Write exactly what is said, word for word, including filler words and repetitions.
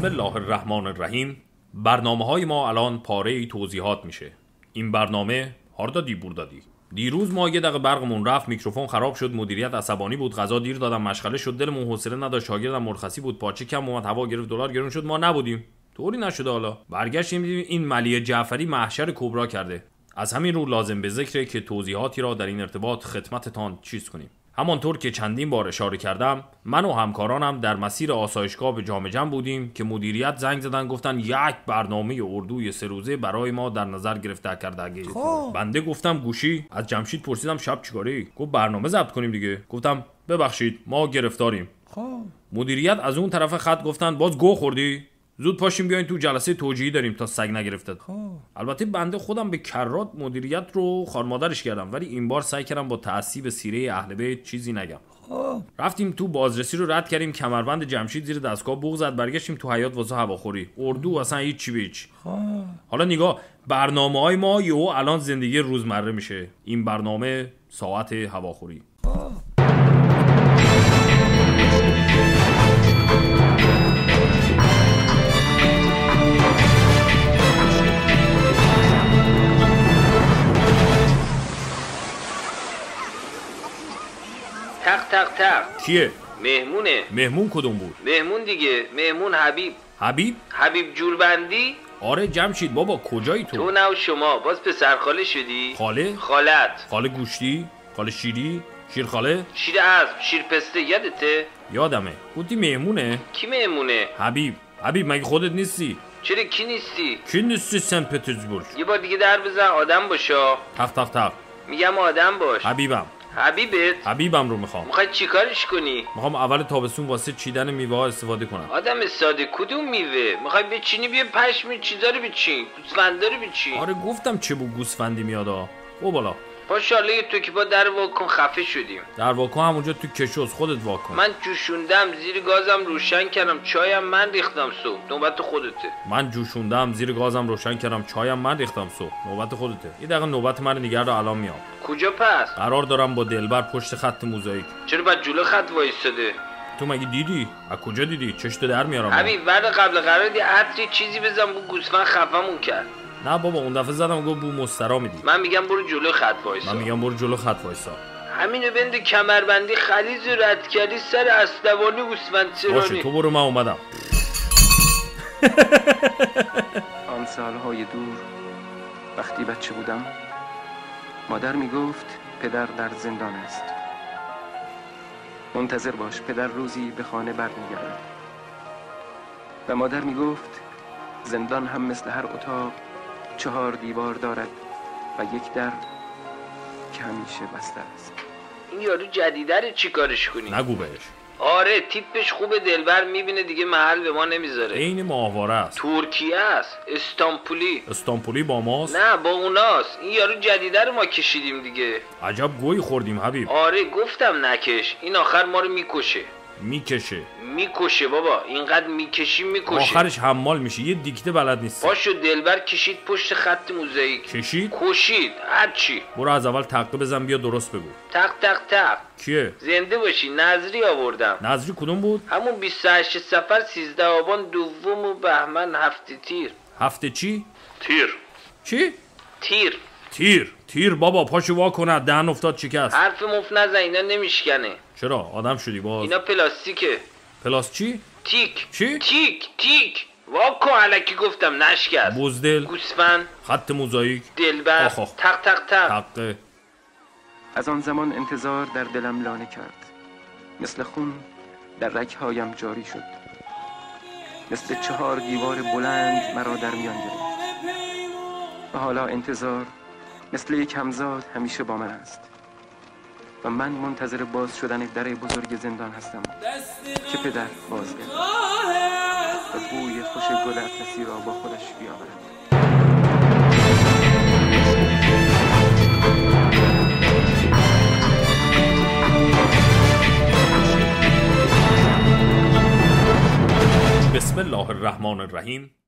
بسم الله الرحمن الرحیم. برنامه های ما الان پاره ای توضیحات میشه. این برنامه هاردا دی بوردادی. دیروز ما یه دقیقه برقمون رفت، میکروفون خراب شد، مدیریت عصبانی بود، غذا دیر دادم، مشغله شد، دلمون حوصله نداشت، شاگردم مرخصی بود، پاچه کم اومد، هوا گرفت، دلار گرون شد، ما نبودیم. طوری نشده. حالا برگشتیم دیدیم این ملیه جعفری محشر کبرا کرده. از همین رو لازم به ذکره که توضیحاتی را در این ارتباط خدمتتان چیز کنیم. همانطور که چندین بار اشاره کردم، من و همکارانم در مسیر آسایشگاه به جام جم بودیم که مدیریت زنگ زدن گفتن یک برنامه اردوی سه روزه برای ما در نظر گرفته کرده. بنده گفتم گوشی. از جمشید پرسیدم شب چیکاری؟ گفت برنامه ضبط کنیم دیگه. گفتم ببخشید ما گرفتاریم. مدیریت از اون طرف خط گفتن باز گو خوردی؟ زود پاشیم بیاین تو جلسه توجیهی داریم تا سگ نگرفتت. البته بنده خودم به کرات مدیریت رو خار مادرش کردم، ولی این بار سعی کردم با تعصیب سیره اهل بیت چیزی نگم. رفتیم تو بازرسی رو رد کردیم، کمربند جمشید زیر دستگاه بوق زد، برگشتیم تو حیاط واسه هواخوری. اردو اصلا هیچ چی به هیچ. حالا نگاه، برنامه‌های ما یهو الان زندگی روزمره میشه. این برنامه ساعت هواخوری. تق تق تق. کیه؟ مهمونه. مهمون کدوم بود؟ مهمون دیگه، مهمون حبیب. حبیب؟ حبیب جوربندی؟ آره جمشید بابا، کجایی تو؟ تو نه و شما باز پسر خاله شدی؟ خاله؟ خالت. خاله گوشتی؟ خاله شیری؟ شیر خاله؟ شیر اسب، شیر پسته، یادته؟ یادمه. گفتی مهمونه؟ کی مهمونه؟ حبیب. حبیب مگه خودت نیستی؟ چرا کی نیستی؟ کی نیستی سن پترزبورگ؟ یه بار دیگه در بزن، آدم باشا. تق تق تق. میگم آدم باش. حبیبم. حبیبت؟ حبیبم رو میخوام. میخوای چیکارش کنی؟ میخوام اول تابستون واسه چیدن میوه ها استفاده کنم. آدم ساده، کدوم میوه؟ میخوای بچینی؟ بیا پشم چیزا رو بچین، گوسفندا رو بچین. آره گفتم چه بو گوسفندی میادا. او بالا. پاشاله تو که با در واکن خفه شدیم. در واکن همونجا تو کشوز خودت واکن. من جوشوندم، زیر گازم روشن کردم، چایم من ریختم صبح. نوبت خودته. من جوشوندم، زیر گازم روشن کردم، چایم من ریختم صبح. نوبت خودته. یه دقیقه نوبت من نگرد الان میام. کجا پس؟ قرار دارم با دلبر پشت خط موزاییک. چرا بعد جلو خط وایساده؟ تو مگه دیدی؟ از کجا دیدی؟ چشتو در میارم. حبیب بعد قبل قرار یه عطری چیزی بزن بو گوسفند خفمون کرد. نه بابا اون دفعه زدم گفت بو مسترا میدی. من میگم برو جلو خط وایسا. من میگم برو جلو خط وایسا. همینو بند کمربندی خلیز رد کردی سر اسدوانی گوسفند سرانی. باشه تو برو، من اومدم. آن سالهای دور وقتی بچه بودم مادر میگفت پدر در زندان است. منتظر باش، پدر روزی به خانه برمیگردد. و مادر میگفت زندان هم مثل هر اتاق چهار دیوار دارد و یک در که همیشه بسته است. این یارو جدیده چی کارش کنی؟ نگو بهش. آره تیپش خوبه، دلبر میبینه دیگه محل به ما نمیذاره. این ماهواره است. ترکیه است، استانبولی. استانبولی با ماست؟ نه با اوناست. این یارو جدیده رو ما کشیدیم دیگه. عجب گوی خوردیم حبیب. آره گفتم نکش، این آخر ما رو میکشه. میکشه میکشه بابا، اینقدر میکشی میکشه. آخرش حمال میشه، یه دیکته بلد نیست. پاشو دلبر کشید پشت خط موزاییک. کشید؟ کشید، هرچی. برو از اول تقه بزن بیا درست بگو. تق تق تق. کیه؟ زنده باشی، نظری آوردم. نظری کدوم بود؟ همون بیست و هشت صفر سیزده آبان دوم و بهمن هفته تیر. هفته چی؟ تیر. چی؟ تیر. تیر. تیر بابا پاشو وا کنه، دهن افتاد شکست. حرف مفت نزن، اینا نمیشکنه. چرا آدم شدی باز؟ اینا پلاستیکه. پلاس چی؟ تیک. چی؟ تیک تیک. واکن الکی گفتم نشکست. بزدل. گوسفند. خط موزاییک. دلبر. آخ آخ. تق تق تق. تقه. از آن زمان انتظار در دلم لانه کرد، مثل خون در رگ‌هایم جاری شد، مثل چهار دیوار بلند مرا در میان گرفت. و حالا انتظار مثل یک همزاد همیشه با من است و من منتظر باز شدن در بزرگ زندان هستم که پدر بازگردد و بوی خوش گل اطلسی را با خودش بیاورد. بسم الله الرحمن الرحیم.